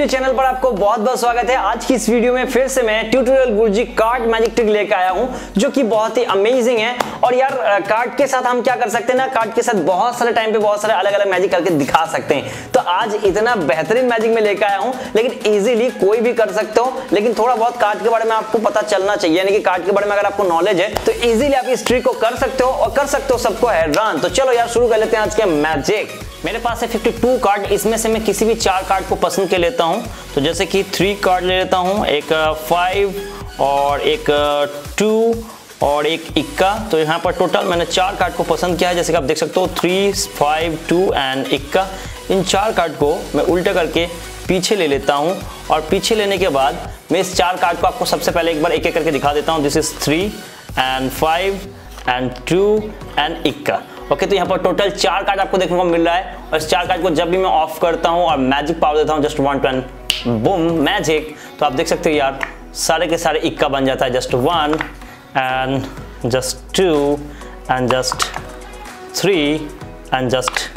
गुरुजी channel पर आपको बहुत बहुत स्वागत है। आज की इस वीडियो में फिर से मैं tutorial Guruji card magic trick लेकर आया हूं जो कि बहुत ही अमेजिंग है। और यार कार्ड के साथ हम क्या कर सकते हैं ना, कार्ड के साथ बहुत सारे टाइम पे बहुत सारे अलग अलग मैजिक करके दिखा सकते हैं। तो आज इतना बेहतरीन मैजिक में लेकर आया हूं, लेकिन इजीली कोई भी कर सकते हो। लेकिन थोड़ा बहुत कार्ड के बारे में आपको पता चलना चाहिए, यानी कि कार्ड के बारे में अगर आपको नॉलेज है तो इजीली आप इस ट्रिक को कर सकते हो और कर सकते हो सबको हैरान। तो चलो यार शुरू कर लेते हैं आज के मैजिक। मेरे पास है 52 कार्ड, इसमें से मैं किसी भी 4 कार्ड को पसंद कर लेता हूं। तो जैसे कि 3 कार्ड ले लेता हूं, एक 5 और एक 2 और एक इक्का। तो यहाँ पर टोटल मैंने 4 कार्ड को पसंद किया है, जैसे कि आप देख सकते हो 3, 5, 2 एंड इक्का। इन 4 कार्ड को मैं उल्टा करके पीछे ले लेता हूँ और पीछे लेने के बाद मैं इस 4 कार्ड को आपको सबसे पहले एक बार एक एक करके दिखा देता हूँ। This is 3 and 5 and 2 and इक्का। ओके, तो यहाँ पर टोटल 4 कार्ड आपको देखने को मिल रहा है। और इस 4 कार्ड को जब भी मैं ऑफ करता हूँ और मैजिक पावर देता हूँ जस्ट 1 2 एंड बूम मैजिक, तो आप देख सकते हो यार सारे के सारे इक्का बन जाता है। Just 1 and just 2 and just 3 and just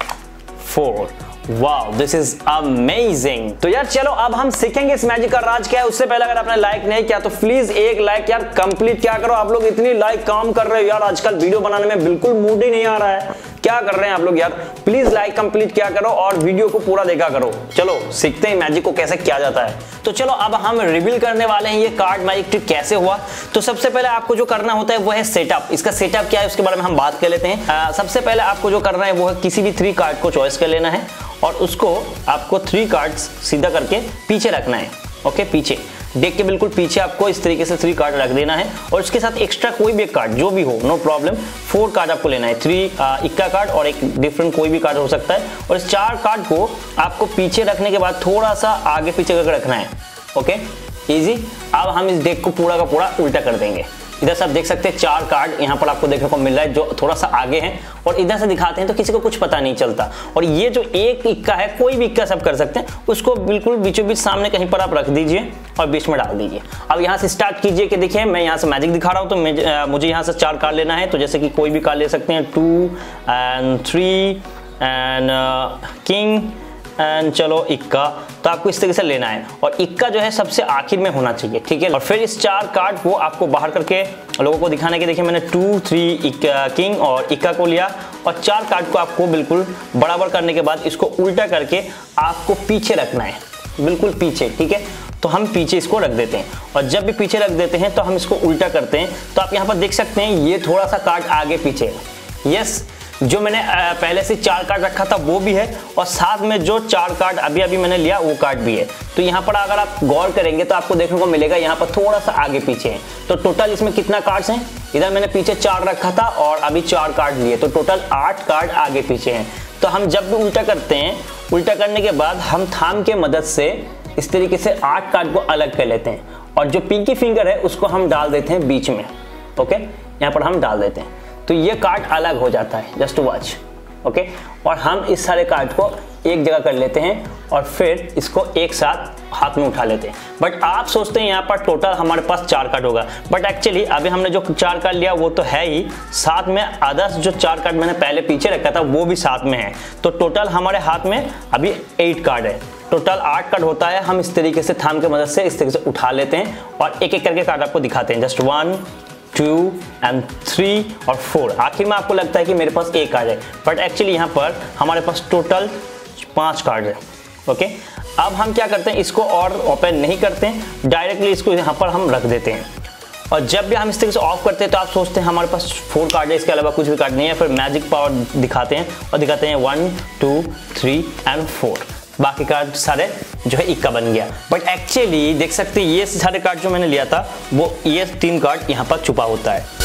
4। Wow, this is amazing. तो यार चलो अब हम सीखेंगे इस मैजिक का राज क्या है। उससे पहले अगर आपने लाइक नहीं किया तो प्लीज एक लाइक यार कंप्लीट क्या करो। आप लोग इतनी लाइक काम कर रहे हो यार, आजकल वीडियो बनाने में बिल्कुल मूड ही नहीं आ रहा है। क्या कर रहे हैं आप लोग यार, प्लीज लाइक कंप्लीट क्या करो और वीडियो को पूरा देखा करो। चलो सीखते हैं मैजिक को कैसे किया जाता है। तो चलो अब हम रिवील करने वाले हैं ये कार्ड मैजिक ट्रिक कैसे हुआ। तो सबसे पहले आपको जो करना होता है वो है सेटअप। इसका सेटअप क्या है उसके बारे में हम बात कर लेते हैं। सबसे पहले आपको जो करना है वो है किसी भी 3 कार्ड को चॉइस कर लेना है और उसको आपको 3 कार्ड्स सीधा करके पीछे रखना है। ओके, पीछे देख के बिल्कुल पीछे आपको इस तरीके से 3 कार्ड रख देना है और उसके साथ एक्स्ट्रा कोई भी एक कार्ड जो भी हो नो प्रॉब्लम 4 कार्ड आपको लेना है। 3 इक्का कार्ड और एक डिफरेंट कोई भी कार्ड हो सकता है। और इस 4 कार्ड को आपको पीछे रखने के बाद थोड़ा सा आगे पीछे करके रखना है। Okay, easy. अब हम इस डेक को पूरा का पूरा उल्टा कर देंगे। इधर से आप देख सकते हैं 4 कार्ड यहाँ पर आपको देखने को मिल रहा है जो थोड़ा सा आगे हैं और इधर से दिखाते हैं तो किसी को कुछ पता नहीं चलता। और ये जो एक इक्का है, कोई भी इक्का सब कर सकते हैं, उसको बिल्कुल बीचों बीच सामने कहीं पर आप रख दीजिए और बीच में डाल दीजिए। अब यहाँ से स्टार्ट कीजिए कि देखिए मैं यहाँ से मैजिक दिखा रहा हूँ तो मुझे यहाँ से 4 कार्ड लेना है। तो जैसे कि कोई भी कार्ड ले सकते हैं, 2 एंड 3 एंड किंग एंड चलो इक्का। तो आपको इस तरीके से लेना है और इक्का जो है सबसे आखिर में होना चाहिए, ठीक है। और फिर इस 4 कार्ड को आपको बाहर करके लोगों को दिखाने के देखिए मैंने 2, 3 किंग और इक्का को लिया और 4 कार्ड को आपको बिल्कुल बराबर करने के बाद इसको उल्टा करके आपको पीछे रखना है, बिल्कुल पीछे, ठीक है। तो हम पीछे इसको रख देते हैं और जब भी पीछे रख देते हैं तो हम इसको उल्टा करते हैं। तो आप यहाँ पर देख सकते हैं ये थोड़ा सा कार्ड आगे पीछे है। यस, जो मैंने पहले से 4 कार्ड रखा था वो भी है और साथ में जो 4 कार्ड अभी अभी मैंने लिया वो कार्ड भी है। तो यहाँ पर अगर आप गौर करेंगे तो आपको देखने को मिलेगा यहाँ पर थोड़ा सा आगे पीछे है। तो टोटल इसमें कितना कार्ड्स हैं, इधर मैंने पीछे 4 रखा था और अभी 4 कार्ड लिए, तो टोटल 8 कार्ड आगे पीछे हैं। तो हम जब भी उल्टा करते हैं, उल्टा करने के बाद हम थाम के मदद से इस तरीके से 8 कार्ड को अलग कर लेते हैं और जो पिंकी फिंगर है उसको हम डाल देते हैं बीच में। ओके, यहाँ पर हम डाल देते हैं तो ये कार्ड अलग हो जाता है, जस्ट वॉच। ओके, और हम इस सारे कार्ड को एक जगह कर लेते हैं और फिर इसको एक साथ हाथ में उठा लेते हैं। बट आप सोचते हैं यहाँ पर टोटल हमारे पास 4 कार्ड होगा, बट एक्चुअली अभी हमने जो 4 कार्ड लिया वो तो है ही, साथ में अदर्स जो 4 कार्ड मैंने पहले पीछे रखा था वो भी साथ में है। तो टोटल हमारे हाथ में अभी 8 कार्ड है, टोटल 8 कार्ड होता है। हम इस तरीके से थाम की मदद से इस तरीके से उठा लेते हैं और एक एक करके कार्ड आपको दिखाते हैं। जस्ट 1, 2 एंड 3 और 4। आखिर में आपको लगता है कि मेरे पास 1 कार्ड है, बट एक्चुअली यहाँ पर हमारे पास टोटल 5 कार्ड है। ओके, अब हम क्या करते हैं, इसको और ओपन नहीं करते हैं, डायरेक्टली इसको यहाँ पर हम रख देते हैं। और जब भी हम इस तरीके से ऑफ करते हैं तो आप सोचते हैं हमारे पास 4 कार्ड है, इसके अलावा कुछ भी कार्ड नहीं है। फिर मैजिक पावर दिखाते हैं और दिखाते हैं 1, 2, 3 एंड 4। बाकी कार्ड सारे जो है इक्का बन गया। बट एक्चुअली देख सकते हैं ये सारे कार्ड जो मैंने लिया था वो ये 3 कार्ड यहाँ पर छुपा होता है।